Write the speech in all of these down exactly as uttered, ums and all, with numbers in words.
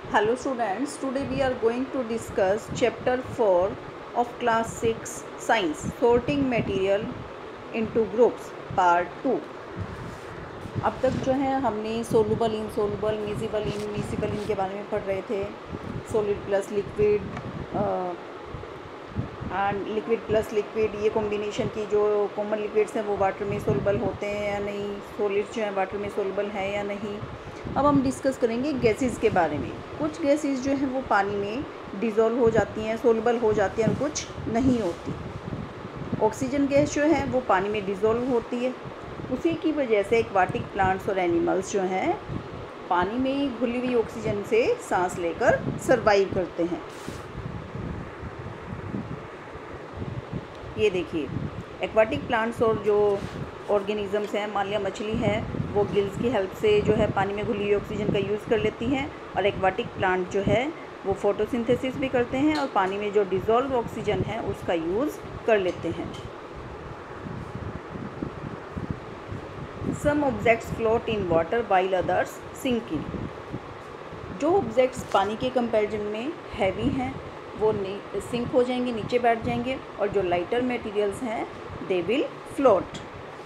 Hello students, today we are going to discuss chapter four of class six science sorting material into groups part two. अब तक जो है हमने soluble इनसोलुबल miscible immiscible इनके बारे में पढ़ रहे थे। Solid plus liquid and liquid plus liquid, ये कॉम्बिनेशन की जो कॉमन लिक्विड्स हैं वो वाटर में सोलुबल होते हैं या नहीं, सॉलिड्स जो हैं वाटर में सोलुबल है या नहीं। अब हम डिस्कस करेंगे गैसेस के बारे में। कुछ गैसेस जो हैं वो पानी में डिज़ोल्व हो जाती हैं, सोलुबल हो जाती हैं और कुछ नहीं होती। ऑक्सीजन गैस जो है वो पानी में डिज़ोल्व होती है। उसी की वजह से एक्वाटिक प्लांट्स और एनिमल्स जो हैं पानी में घुली हुई ऑक्सीजन से सांस लेकर सर्वाइव करते हैं। ये देखिए, एक्वाटिक प्लांट्स और जो ऑर्गेनिजम्स हैं, मान लिया मछली है, वो गिल्स की हेल्प से जो है पानी में घुली हुई ऑक्सीजन का यूज़ कर लेती हैं। और एक्वाटिक प्लांट जो है वो फोटोसिंथेसिस भी करते हैं और पानी में जो डिज़ोल्व ऑक्सीजन है उसका यूज़ कर लेते हैं। Some objects float in water while others sinking. जो ऑब्जेक्ट्स पानी के कंपैरिजन में हैवी हैं वो सिंक हो जाएंगे, नीचे बैठ जाएंगे, और जो लाइटर मटेरियल्स हैं दे विल फ्लोट।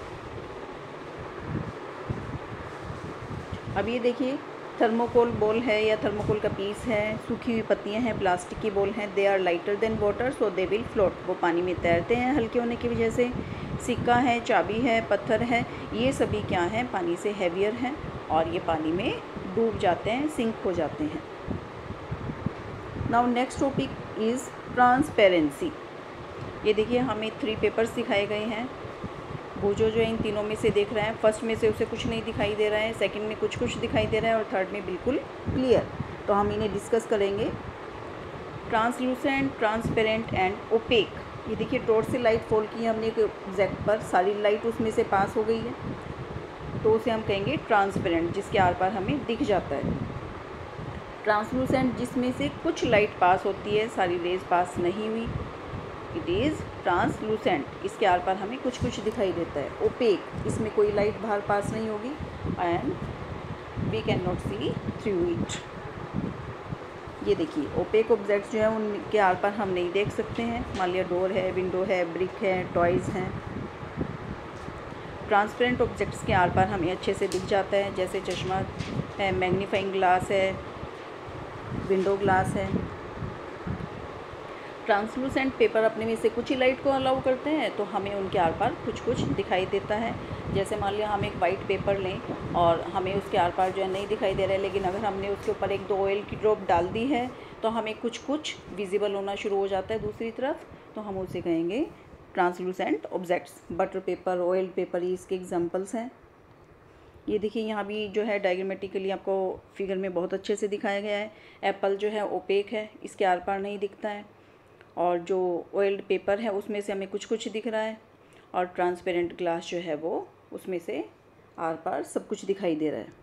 अब ये देखिए, थर्मोकोल बॉल है या थर्मोकोल का पीस है, सूखी हुई पत्तियां हैं, प्लास्टिक की बॉल हैं, they are lighter than water so they will float. वो पानी में तैरते हैं हल्के होने की वजह से। सिक्का है, चाबी है, पत्थर है, ये सभी क्या हैं, पानी से हैवियर हैं और ये पानी में डूब जाते हैं, सिंक हो जाते हैं। Now next topic is transparency. ये देखिए, हमें थ्री पेपर्स दिखाए गए हैं। भूजो जो इन तीनों में से देख रहा है, फर्स्ट में से उसे कुछ नहीं दिखाई दे रहा है, सेकंड में कुछ कुछ दिखाई दे रहा है और थर्ड में बिल्कुल क्लियर। तो हम इन्हें डिस्कस करेंगे। Translucent, transparent and opaque. ये देखिए, टॉर्च से लाइट फॉल की हमने एक ऑब्जेक्ट पर, सारी लाइट उसमें से पास हो गई है तो उसे हम कहेंगे ट्रांसपेरेंट, जिसके आर पार हमें दिख जाता है। ट्रांसलूसेंट, जिसमें से कुछ लाइट पास होती है, सारी रेज पास नहीं हुई, इट इज़ ट्रांसलूसेंट, इसके आर पार हमें कुछ कुछ दिखाई देता है। ओपेक, इसमें कोई लाइट बाहर पास नहीं होगी and we can not see through it. ये देखिए, ओपेक ऑब्जेक्ट्स जो है उनके आर पार हम नहीं देख सकते हैं। मान लिया डोर है, विंडो है, ब्रिक है, टॉयज़ हैं। ट्रांसपेरेंट ऑब्जेक्ट्स के आर पार हमें अच्छे से दिख जाता है, जैसे चश्मा है, मैग्नीफाइंग ग्लास है, विंडो ग्लास है। ट्रांसलूसेंट पेपर अपने में से कुछ ही लाइट को अलाउ करते हैं तो हमें उनके आर पार कुछ कुछ दिखाई देता है। जैसे मान लिया हम एक वाइट पेपर लें और हमें उसके आर पार जो है नहीं दिखाई दे रहा है, लेकिन अगर हमने उसके ऊपर एक दो ऑयल की ड्रॉप डाल दी है तो हमें कुछ कुछ विजिबल होना शुरू हो जाता है दूसरी तरफ, तो हम उसे कहेंगे translucent objects. Butter paper, oil paper, ये इसके एग्जाम्पल्स हैं। ये देखिए, यहाँ भी जो है डायग्रामेटिकली आपको फिगर में बहुत अच्छे से दिखाया गया है। एप्पल जो है ओपेक है, इसके आर पार नहीं दिखता है, और जो ऑयल्ड पेपर है उसमें से हमें कुछ कुछ दिख रहा है, और ट्रांसपेरेंट ग्लास जो है वो उसमें से आर पार सब कुछ दिखाई दे रहा है।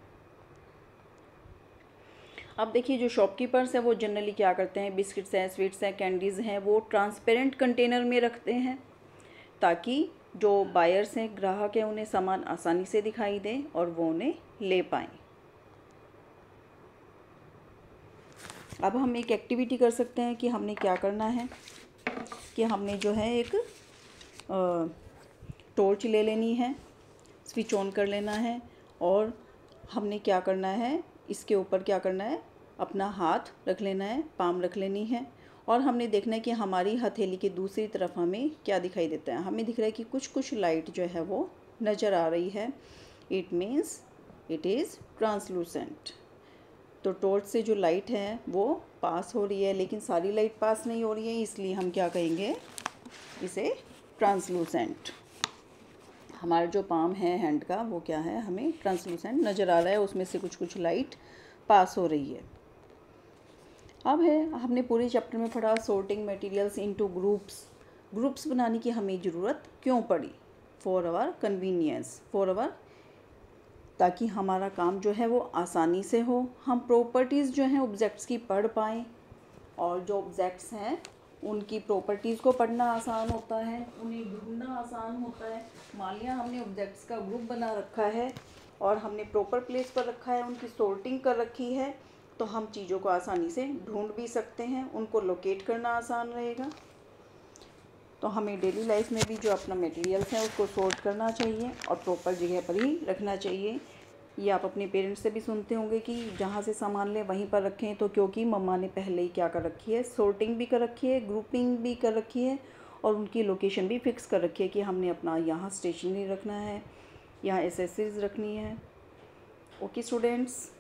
अब देखिए, जो शॉपकीपर्स हैं वो जनरली क्या करते हैं, बिस्किट्स हैं, स्वीट्स हैं, कैंडीज़ हैं, वो ट्रांसपेरेंट कंटेनर में रखते हैं ताकि जो बायर्स हैं, ग्राहक हैं, उन्हें सामान आसानी से दिखाई दे और वो उन्हें ले पाएँ। अब हम एक एक्टिविटी कर सकते हैं कि हमने क्या करना है कि हमने जो है एक टॉर्च ले लेनी है, स्विच ऑन कर लेना है, और हमने क्या करना है, इसके ऊपर क्या करना है, अपना हाथ रख लेना है, पाम रख लेनी है, और हमने देखना है कि हमारी हथेली के दूसरी तरफ हमें क्या दिखाई देता है। हमें दिख रहा है कि कुछ कुछ लाइट जो है वो नज़र आ रही है। It means it is translucent. तो टॉर्च से जो लाइट है वो पास हो रही है, लेकिन सारी लाइट पास नहीं हो रही है, इसलिए हम क्या कहेंगे, इसे ट्रांसलूसेंट। हमारा जो पाम है हैंड का वो क्या है, हमें ट्रांसलूसेंट नज़र आ रहा है, उसमें से कुछ कुछ लाइट पास हो रही है। अब है, हमने पूरे चैप्टर में पढ़ा sorting materials into groups. Groups बनाने की हमें ज़रूरत क्यों पड़ी, for our convenience, for our, ताकि हमारा काम जो है वो आसानी से हो, हम प्रॉपर्टीज़ जो हैं ऑब्जेक्ट्स की पढ़ पाएँ, और जो ऑब्जेक्ट्स हैं उनकी प्रॉपर्टीज़ को पढ़ना आसान होता है, उन्हें ढूंढना आसान होता है। मान लिया हमने ऑब्जेक्ट्स का ग्रुप बना रखा है और हमने प्रॉपर प्लेस पर रखा है, उनकी सॉर्टिंग कर रखी है, तो हम चीज़ों को आसानी से ढूंढ भी सकते हैं, उनको लोकेट करना आसान रहेगा। तो हमें डेली लाइफ में भी जो अपना मटेरियल्स है उसको सॉर्ट करना चाहिए और प्रॉपर जगह पर ही रखना चाहिए। ये आप अपने पेरेंट्स से भी सुनते होंगे कि जहाँ से सामान लें वहीं पर रखें, तो क्योंकि मम्मा ने पहले ही क्या कर रखी है, सॉर्टिंग भी कर रखी है, ग्रुपिंग भी कर रखी है और उनकी लोकेशन भी फिक्स कर रखी है कि हमने अपना यहाँ स्टेशनरी रखना है, यहाँ एसेसरीज रखनी है। Okay students.